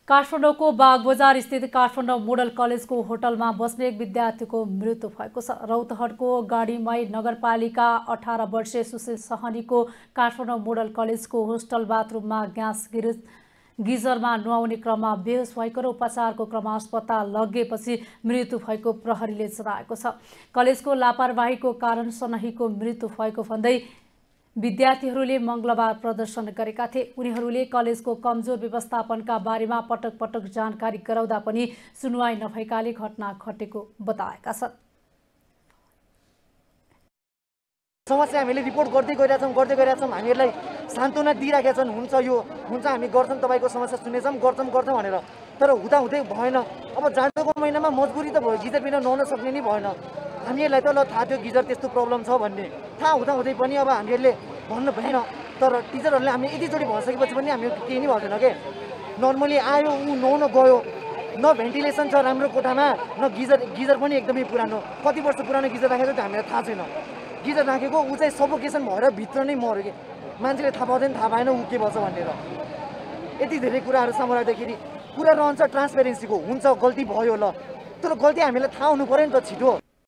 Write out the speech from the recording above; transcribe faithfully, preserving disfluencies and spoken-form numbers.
काठमाडौँको बागबजार स्थित काठमाडौँ मोडल कलेजको होटलमा बस्ने एक विद्यार्थीको मृत्यु भएको छ। रौतहटको गाडीमाई नगरपालिका अठार वर्षीय सुशील सहनीको काठमाडौँ मोडल कलेजको होस्टल बाथरुममा ग्यास गिरिज गिजरमा नुहाउने क्रममा बेहोस भएको र उपचारको क्रममा अस्पताल लगेपछि मृत्यु भएको प्रहरीले जनाएको छ। कलेजको लापरवाहीको कारण सनहीको मृत्यु भएको भन्दै विद्यार्थीहरूले मंगलबार प्रदर्शन गरेका थिए। उनीहरूले कलेजको कमजोर व्यवस्थापनका बारेमा पटक पटक जानकारी गराउँदा पनि सुनवाई नभएकाले घटना घटेको बताएका छन्। समस्या हामीले रिपोर्ट गर्दै गइरहेछौँ गर्दै गइरहेछौँ हामीहरूलाई सान्त्वना दिइराखेका छन्। हुन्छ यो हुन्छ हामी गर्छौँ, तपाईँको समस्या सुनेछौँ, गर्छौँ गर्छौँ भनेर, तर हुँदा हुँदै भएन। अब जाडोको महिनामा मजबुरी त भयो, गिजर बिना नुहाउन सक्ने नि भएन। हामीहरूलाई त ल थाहा थियो गिजर त्यस्तो प्रब्लम छ भन्ने, थाहा हुँदा हुँदै पनि अब हामीहरूले भन्नु भएन। तर टिचरहरूले हामी यतिचोटि भनिसकेपछि पनि हामी केही नि भन्दैन के। नर्मली आयो ऊ नुहाउन गयो, न भेन्टिलेसन छ राम्रो कोठामा, न गिजर गिजर पनि एकदमै पुरानो, कति वर्ष पुरानो गिजर राखेको त्यो हामीलाई थाहा छैन। गिजर राखेको ऊ चाहिँ सफोकेसन भएर भित्र नै मर्यो कि मान्छेले थाहा पाउँदैन, थाहा पाएन ऊ के भन्छ भनेर। यति धेरै कुराहरू सामु राख्दाखेरि कुरा रहन्छ ट्रान्सपेरेन्सीको। हुन्छ गल्ती भयो ल, तर गल्ती हामीलाई थाहा हुनु पऱ्यो नि त छिटो।